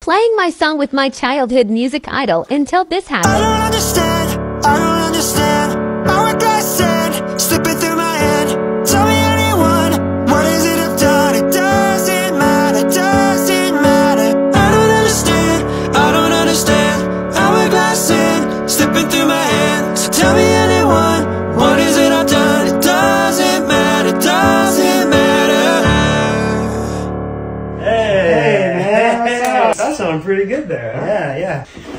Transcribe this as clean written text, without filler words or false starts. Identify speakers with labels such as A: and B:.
A: playing my song with my childhood music idol until this
B: I
A: happened.
B: don't understand, I don't understand. Hourglass sand slipping through my hand. Tell me anyone, what is it I've done? It doesn't matter, doesn't matter. I don't understand, I don't understand. Hourglass sand slipping through my hand. So tell me anyone, what is it I've done? It doesn't matter, doesn't matter.
C: Hey,
D: man, what's up?
C: that sounded pretty good there, huh?
D: Yeah, yeah.